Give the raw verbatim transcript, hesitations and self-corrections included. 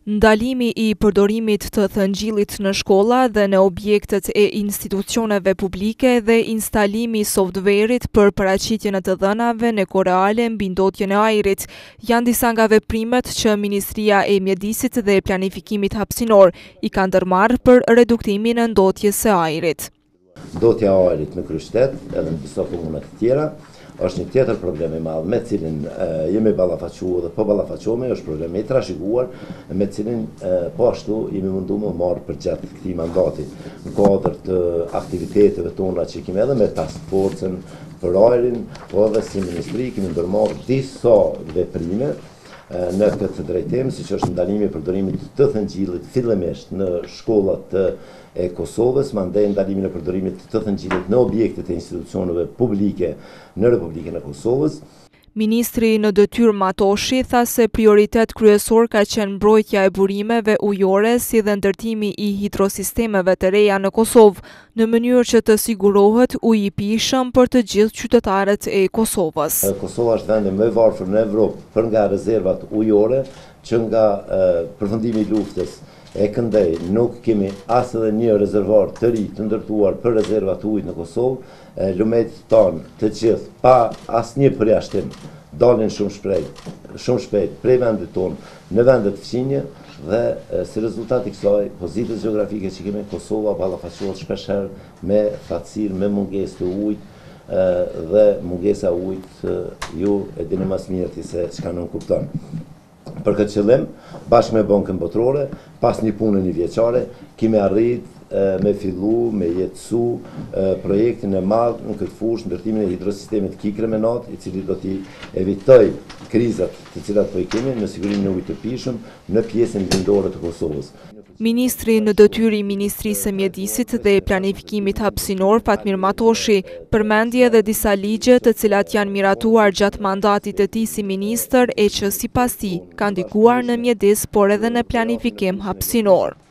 Ndalimi i përdorimit të thëngjillit në shkolla dhe në objektet e institucioneve publike dhe instalimi i softverit për paraqitjen e të dhënave në kohë reale mbi ndotjen e ajrit janë disa nga veprimet që Ministria e Mjedisit dhe Planifikimit Hapësinor i ka ndërmarrë për reduktimin e ndotjes së ajrit. Ndotja e ajrit në kryeqytet edhe në disa komuna të tjera është një tjetër problem i madh me cilin e, jemi ballafaquar dhe po ballafaqohemi, është problem i trashëguar me cilin e, po ashtu jemi munduar më marr përgjatë këtij mandati në kuadër të aktiviteteve tona që kemi edhe me task force-ën për ajrin, po edhe si ministri kemi ndërmarrë disa veprime në këtë drejtim, siç është ndalimi i përdorimit të thëngjillit fillimisht në shkollat e Kosovës, mandej ndalimin e përdorimit të thëngjillit në objektet e institucioneve publike në Republikën e Kosovës. Ministri në detyrë Matoshi tha se prioritet kryesor ka qenë mbrojtja e burimeve ujore si dhe ndërtimi i hidrosistemeve të reja në Kosovë, në mënyrë që të sigurohet ujë i pijshëm për të gjithë qytetarët e Kosovës. Kosova është vendi më i varfër në Evropë për nga rezervat ujore, që nga përfundimi i luftës e këndej nuk kemi as edhe një rezervuar të ri të ndërtuar për rezervat ujit në Kosovë. Lumet tonë të gjithë pa asnjë përjashtim dalin shumë shpejt, shumë shpejt prej vendit tonë në vendet fqinje dhe si rezultat i kësaj pozitës gjeografike që kemi, Kosova ballafaqohet shpeshherë me fatësirë, me mungesë të ujit dhe mungesa e ujit ju e dini më së miri se çka nuk kupton. Për këtë qëllim, bashkë me Bankën Botërore, pas një pune një vjeçare, kemi arrit me fillu, me jetësu projektin e madh në këtë fushë ndërtimin e hidrosistemit Kikremenat, i cili do t'i evitoj krizat të cilat po i kemi në sigurimin e ujit të pijshëm në pjesën lindore të Kosovës. Ministri në detyrë i Ministrisë së Mjedisit dhe Planifikimit Hapësinor Fatmir Matoshi përmendi edhe disa ligje të cilat janë miratuar gjatë mandatit të tij si ministër e që sipas tij kanë ndikuar në mjedis por edhe në planifikim hapësinor.